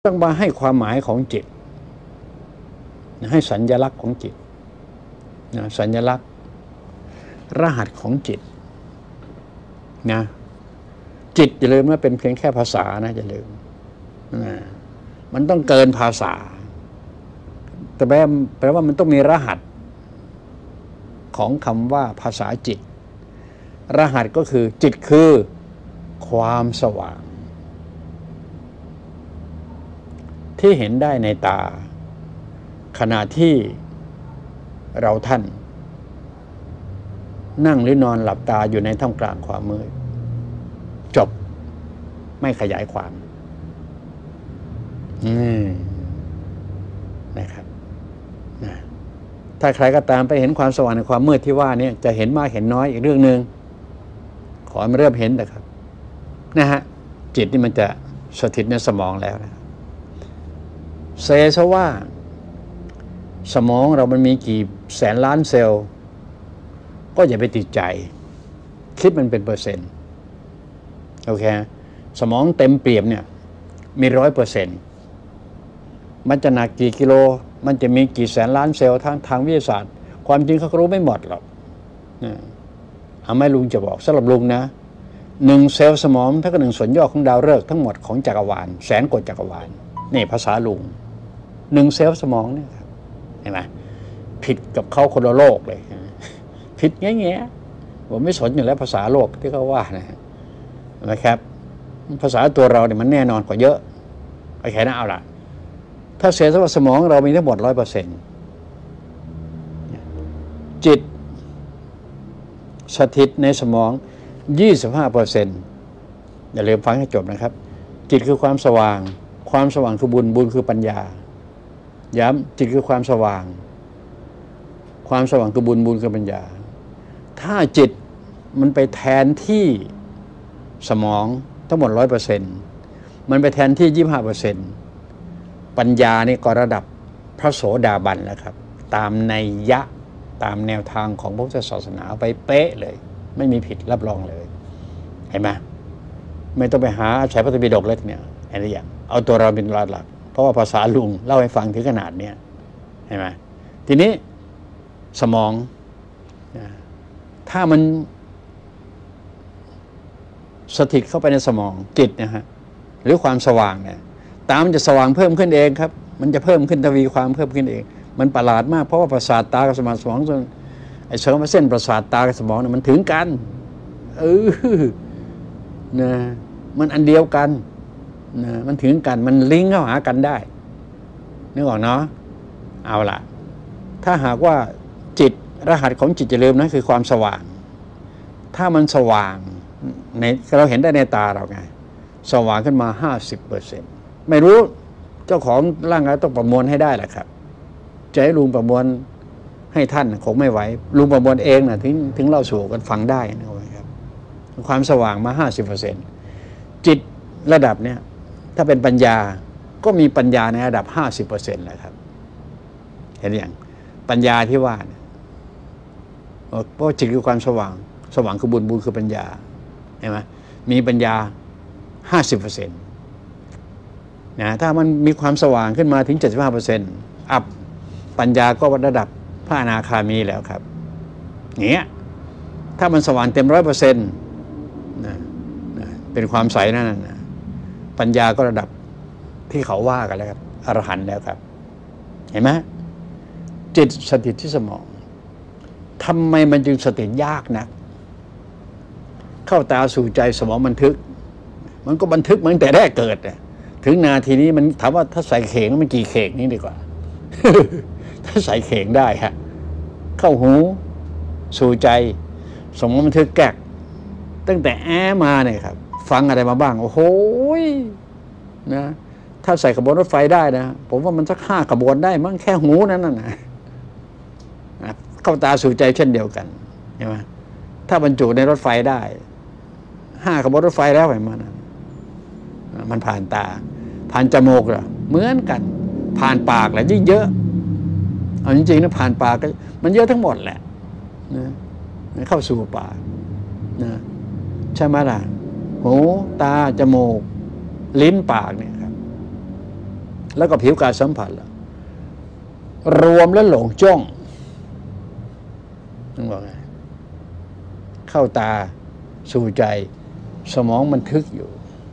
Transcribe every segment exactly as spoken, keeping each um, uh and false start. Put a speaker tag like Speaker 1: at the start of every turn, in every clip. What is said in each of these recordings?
Speaker 1: ต้องมาให้ความหมายของจิตให้สัญลักษณ์ของจิตนะสัญลักษณ์รหัสของจิตนะจิตอย่าลืมว่าเป็นเพียงแค่ภาษานะอย่าลืมนะมันต้องเกินภาษาแต่แปลแปลว่ามันต้องมีรหัสของคำว่าภาษาจิตรหัสก็คือจิตคือความสว่างที่เห็นได้ในตาขณะที่เราท่านนั่งหรือนอนหลับตาอยู่ในท่ามกลางความมืดจบไม่ขยายความอืมนะครับนะถ้าใครก็ตามไปเห็นความสว่างในความมืดที่ว่านี่จะเห็นมากเห็นน้อยอีกเรื่องหนึ่งขอให้มันเริ่มเห็นนะครับนะฮะจิตนี่มันจะสถิตในสมองแล้วนะเซลล์ว่าสมองเรามันมีกี่แสนล้านเซลล์ก็อย่าไปติดใจคิดมันเป็นเปอร์เซ็นต์โอเคสมองเต็มเปี่ยมเนี่ยมีร้อยเปอร์เซ็นต์มันจะหนักกี่กิโลมันจะมีกี่แสนล้านเซลล์ทางทางวิทยาศาสตร์ความจริงเขารู้ไม่หมดหรอกเอาไม่ลุงจะบอกสำหรับลุงนะหนึ่งเซลล์สมองเท่ากับหนึ่งส่วนย่อของดาวฤกษ์ทั้งหมดของจักรวาลแสนกว่าจักรวาลนี่ภาษาลุงหนึ่งเซลล์สมองเนี่ยครับเห็นไหมผิดกับเขาคนละโลกเลยผิดแง่ๆผมไม่สนอยู่แล้วภาษาโลกที่เขาว่านะนะครับภาษาตัวเราเนี่ยมันแน่นอนกว่าเยอะโอเคนะเอาล่ะถ้าเซลล์สมองเรามีทั้งหมดร้อยเปอร์เซ็นต์จิตสถิตในสมองยี่สิบห้าเปอร์เซ็นต์อย่าลืมฟังให้จบนะครับจิตคือความสว่างความสว่างคือบุญบุญคือปัญญาย้ำจิตคือความสว่างความสว่างคือบุญบุญคือปัญญาถ้าจิตมันไปแทนที่สมองทั้งหมดร้อยเปอร์เซ็นต์มันไปแทนที่ยี่สิบห้าเปอร์เซ็นต์ปัญญานี่ก็ระดับพระโสดาบันแล้วครับตามนัยยะตามแนวทางของพระพุทธศาสนาไปเป๊ะเลยไม่มีผิดรับรองเลยเห็นไหมไม่ต้องไปหาใช้พระธรรมปิฎกเลยเนี่ยอะไรอย่างเอาตัวเราเป็นหลักเพราะว่าภาษาลุงเล่าให้ฟังถึงขนาดเนี้ยเห็นไหมทีนี้สมองถ้ามันสถิตเข้าไปในสมองจิตนะฮะหรือความสว่างเนี่ยตามมันจะสว่างเพิ่มขึ้นเองครับมันจะเพิ่มขึ้นทวีความเพิ่มขึ้นเองมันประหลาดมากเพราะว่าประสาทตากับสมองสมองส่วนไอ้เสริมเส้นประสาทตากับสมองเนี่ยมันถึงกันเออนะมันอันเดียวกันนะมันถึงกันมันลิงก์เข้าหากันได้นึกออกเนาะเอาล่ะถ้าหากว่าจิตรหัสของจิตจะลืมนะคือความสว่างถ้ามันสว่างในเราเห็นได้ในตาเราไงสว่างขึ้นมาห้าสิบเปอร์เซ็นต์ไม่รู้เจ้าของร่างกายต้องประมวลให้ได้แหละครับจะให้ลุงประมวลให้ท่านคงไม่ไหวลุงประมวลเองนะถึงถึงเล่าสู่กันฟังได้นะครับความสว่างมาห้าสิบเปอร์เซ็นต์จิตระดับเนี้ยถ้าเป็นปัญญาก็มีปัญญาในระดับห้าสิบเปอร์เซ็นต์แหละครับเห็นอย่างปัญญาที่ว่าเนี่ยเพราะจิตคือความสว่างสว่างคือบุญบุญคือปัญญาเห็นไหมมีปัญญาห้าสิบเปอร์เซ็นต์นะถ้ามันมีความสว่างขึ้นมาถึงเจ็ดสิบห้าเปอร์เซ็นต์อัพปัญญาก็ระดับพระอนาคามีแล้วครับเนี้ยถ้ามันสว่างเต็มร้อยเปอร์เซ็นต์นะเป็นความใสนั่นนะปัญญาก็ระดับที่เขาว่ากันแล้วครับอรหันต์แล้วครับเห็นไหมจิตสถิตที่สมองทำไมมันจึงสถิตยากนักเข้าตาสู่ใจสมองบันทึกมันก็บันทึกเหมือนแต่แรกเกิดถึงนาทีนี้มันถามว่าถ้าใส่เข่งมันกี่เข่งนี่ดีกว่า ถ้าใส่เข่งได้ฮะเข้าหูสู่ใจสมองบันทึกแกกตั้งแต่แอมาเนี่ยครับฟังอะไรมาบ้างโอ้โหนะถ้าใส่ขบวนรถไฟได้นะผมว่ามันสักห้าขบวนได้มั้งแค่หูนั้นน่ะนะเข้าตาสู่ใจเช่นเดียวกันใช่ไหมถ้าบรรจุในรถไฟได้ห้าขบวนรถไฟแล้วไอ้มันมันผ่านตาผ่านจมูกเหรอเหมือนกันผ่านปากแหละยิ่งเยอะเอาจริงๆนะผ่านปากก็มันเยอะทั้งหมดแหละนะเข้าสู่ปากนะใช่ไหมล่ะหูตาจมูกลิ้นปากเนี่ยครับแล้วก็ผิวกายสัมผัสแล้วรวมแล้วหลงจ้องนึกว่าไงเข้าตาสู่ใจสมองมันทึกอยู่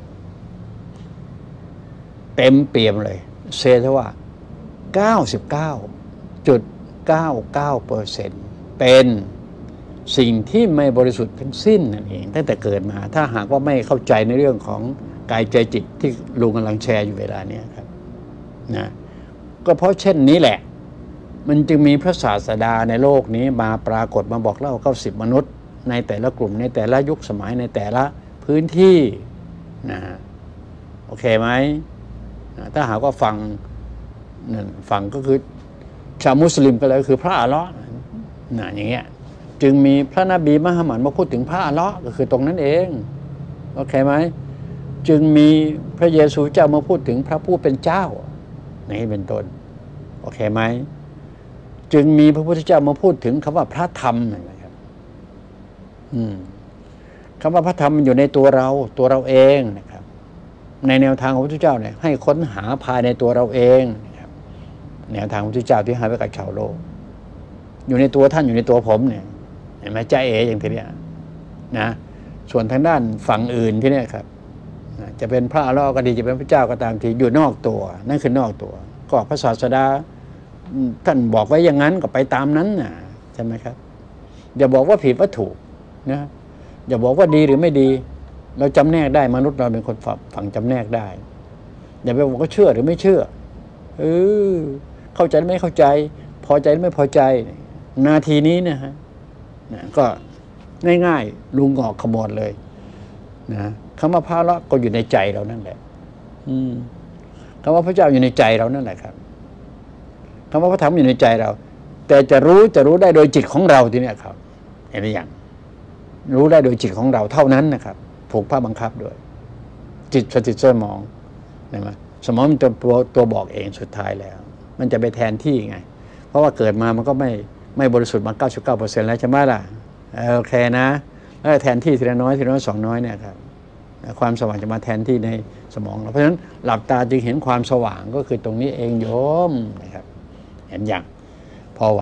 Speaker 1: เต็มเปี่ยมเลยเซทว่า เก้าสิบเก้าจุดเก้าเก้าเปอร์เซ็นต์ เป็นสิ่งที่ไม่บริสุทธิ์ทั้งสิ้นนั่นเองตั้งแต่เกิดมาถ้าหากว่าไม่เข้าใจในเรื่องของกายใจจิตที่ลุงกำลังแชร์อยู่เวลานี้ครับนะก็เพราะเช่นนี้แหละมันจึงมีพระศาสดาในโลกนี้มาปรากฏมาบอกเล่าเก้าสิบมนุษย์ในแต่ละกลุ่มในแต่ละยุคสมัยในแต่ละพื้นที่นะโอเคไหมนะถ้าหากว่าฟังนั่นฟังก็คือชาวมุสลิมก็เลยคือพระอัลเลาะห์นะอย่างเงี้ยจึงมีพระนบีมุฮัมมัดมาพูดถึงพระอัลเลาะห์ก็คือตรงนั้นเองโอเคไหมจึงมีพระเยซูเจ้ามาพูดถึงพระผู้เป็นเจ้านี่เป็นต้นโอเคไหมจึงมีพระพุทธเจ้ามาพูดถึงคำว่าพระธรรมนะครับอืมคำว่าพระธรรมมันอยู่ในตัวเราตัวเราเองนะครับในแนวทางของพระพุทธเจ้าเนี่ยให้ค้นหาภายในตัวเราเองนะครับแนวทางของพระพุทธเจ้าที่ให้ไว้กับชาวโลกอยู่ในตัวท่านอยู่ในตัวผมเนี่ยเห็นไหมใจเอ๋อย่างทีเนี้ยนะส่วนทางด้านฝั่งอื่นที่เนี่ยครับจะเป็นพระอัลเลาะห์ก็ดีจะเป็นพระเจ้าก็ตามทีอยู่นอกตัวนั่นคือนอกตัวก็พระศาสดาท่านบอกไว้อย่างนั้นก็ไปตามนั้นนะใช่ไหมครับอย่าบอกว่าผิดว่าถูกนะอย่าบอกว่าดีหรือไม่ดีเราจำแนกได้มนุษย์เราเป็นคนฝังจำแนกได้อย่าไปบอกว่าเชื่อหรือไม่เชื่อเออเข้าใจไม่เข้าใจพอใจไม่พอใจนาทีนี้นะฮะก็ง่ายๆลุงออกขมวดเลยนะคำว่าพระละก็อยู่ในใจเรานั่นแหละอืมคำว่าพระเจ้าอยู่ในใจเรานั่นแหละครับคำว่าพระธรรมอยู่ในใจเราแต่จะรู้จะรู้ได้โดยจิตของเราทีนี้ครับเห็นไหมอย่างรู้ได้โดยจิตของเราเท่านั้นนะครับผูกผ้าบังคับด้วยจิตสติสมองเห็นไหมสมองมันตัวตัวบอกเองสุดท้ายแล้วมันจะไปแทนที่ไงเพราะว่าเกิดมามันก็ไม่ไม่บริสุทธิ์มา เก้าสิบเก้าเปอร์เซ็นต์ แล้วใช่ไหมล่ะโอเคนะแล้วแทนที่ทีละน้อยทีละน้อยสองน้อยเนี่ยครับความสว่างจะมาแทนที่ในสมองเราเพราะฉะนั้นหลับตาจึงเห็นความสว่างก็คือตรงนี้เองโยมนะครับเห็นอย่าง